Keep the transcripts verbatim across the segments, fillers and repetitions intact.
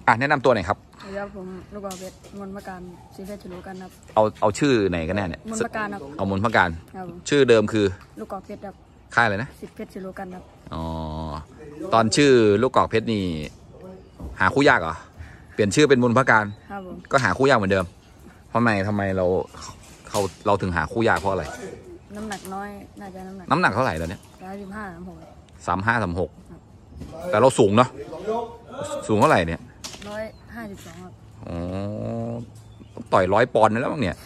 อ่ะแนะนำตัวหน่อยครับครับผมลูกกอล์ฟเพชรมนต์พการสีเพชรฉลูกันครับเอาเอาชื่อไหนกันแน่เนี่ยมนต์พการครับเอามนต์พการครับชื่อเดิมคือลูกกอล์ฟเพชรครับค่ายอะไรนะสีเพชรฉลูกันครับอ๋อตอนชื่อลูกกอกเพชรนี่หาคู่ยากเหรอเปลี่ยนชื่อเป็นมนต์พการครับผมก็หาคู่ยากเหมือนเดิมทำไมทำไมเราเขาเราถึงหาคู่ยากเพราะอะไรน้ำหนักน้อยน่าจะน้ำหนักน้ำหนักเท่าไหร่แล้วเนี่ยร้อยสิบห้าสามหกสามห้าสามหกแต่เราสูงเนาะสูงเท่าไหร่เนี่ยร้อยห้าสิบสองครับอ๋อต่อยร้อยปอนด์แล้วมั้งเนี่ย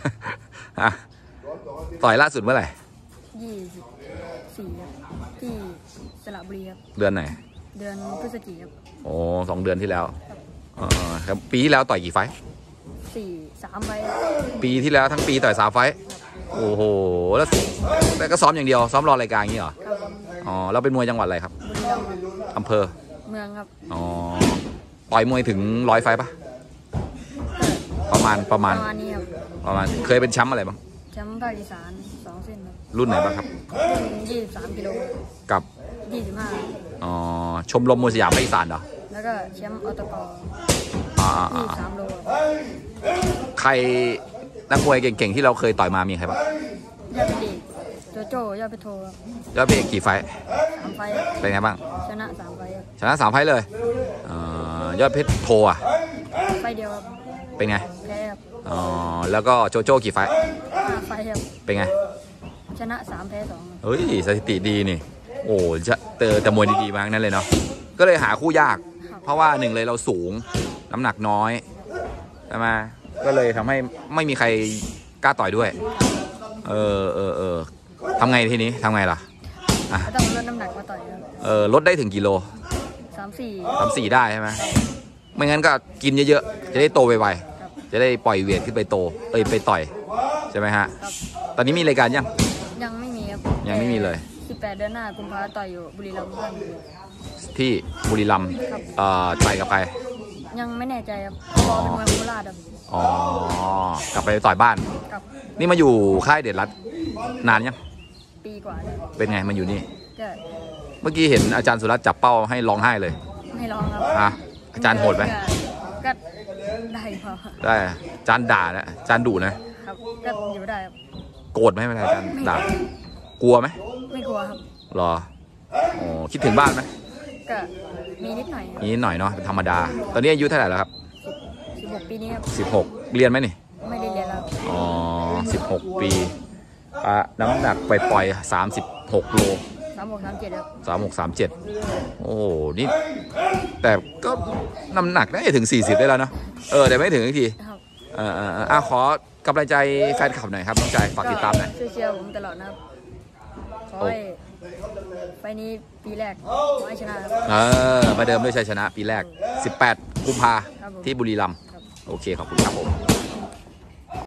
ต่อยล่าสุดเมื่อไหร่ยี่สิบสี่ครับที่สระบุรีครับเดือนไหนเดือนพฤศจิกายนครับโอ้สองเดือนที่แล้วอ๋อครับปีที่แล้วต่อยกี่ไฟสี่สามไฟปีที่แล้วทั้งปีต่อยสามไฟโอ้โหแล้วแต่ก็ซ้อมอย่างเดียวซ้อมรอรายการอย่างนี้เหรออ๋อเราเป็นมวยจังหวัดอะไรครับอำเภอเมืองครับอ๋อต่อยมวยถึงร้อยไฟปะประมาณประมาณประมาณนี้ครับประมาณเคยเป็นแชมป์อะไรบ้างแชมป์ภาคอีสานสองเส้นครับรุ่นไหนบ้างครับยี่สิบสามกิโลกับยี่สิบห้าอ๋อชมรมมวยสยามภาคอีสานเหรอแล้วก็แชมป์อตกยี่สิบสามโลใครนักมวยเก่งๆที่เราเคยต่อยมามีใครบ้างยอดเด็กโจโจ้ยอดไปโทยอดเพกกี่ไฟสามไฟเป็นไงบ้างชนะสามไฟชนะสามไฟเลยยอดเพชรโทอ่ะไฟเดียวครับเป็นไงแพ้ครับอ๋อแล้วก็โจโจ้กี่ไฟห้าไฟครับเป็นไงชนะสามแพ้สองเฮ้ยสถิติดีนี่โอ้จะเตอแต่มวยดีๆมากนั่นเลยเนาะก็เลยหาคู่ยากเพราะว่าหนึ่งเลยเราสูงน้ำหนักน้อยใช่ไหมก็เลยทำให้ไม่มีใครกล้าต่อยด้วยเออเออเออทำไงทีนี้ทำไงล่ะอ่ะต้องลดน้ำหนักมาต่อยเออลดได้ถึงกิโลสามสี่สามสี่ได้ใช่ไหมไม่งั้นก็กินเยอะๆจะได้โตไวๆจะได้ปล่อยเวทขึ้นไปโตเอ้ยไปต่อยใช่ไหมฮะตอนนี้มีรายการยังยังไม่มีครับยังไม่มีเลยสิบแปดเดือนหน้ากุมภาต่อยอยู่บุรีรัมย์ที่บุรีรัมย์เอ่อต่อยกับใครยังไม่แน่ใจครับรอเป็นมวยโคราชครับอ๋อกลับไปต่อยบ้านนี่มาอยู่ค่ายเดชรัตน์นานยังปีกว่าเป็นไงมาอยู่นี่เมื่อกี้เห็นอาจารย์สุรัตน์จับเป้าให้ร้องไห้เลยไม่ร้องครับอ่ะอาจารย์โหดไหมก็ได้พอได้อาจารย์ด่านะอาจารย์ดุนะครับก็อยู่ได้ครับโกรธไหมเวลาอาจารย์ด่ากลัวไหมไม่กลัวครับหรอโอ้คิดถึงบ้านไหมก็มีนิดหน่อยมีนิดหน่อยเนาะเป็นธรรมดาตอนนี้อายุเท่าไหร่แล้วครับสิบหกปีนี้ครับสิบหกเรียนไหมนี่ไม่ได้เรียนแล้วอ๋อสิบหกปีอ่ะน้ำหนักไปปล่อยสามสิบหกโลสามหกสามเจ็ดครับสามหกสามเจ็ดโอ้นี่แต่ก็น้ำหนักได้ถึงสี่สิบได้แล้วเนาะเออแต่ไม่ถึงทีเออเอออ่ะขอกำลังใจแฟนคลับหน่อยครับน้องใจฝากติดตามหน่อยเชียร์ผมตลอดนะครับขอให้ไฟนี้ปีแรกขอให้ชนะเออมาเดิมด้วยชัยชนะปีแรกสิบแปดกุมภาที่บุรีรัมย์โอเคขอบคุณครับผม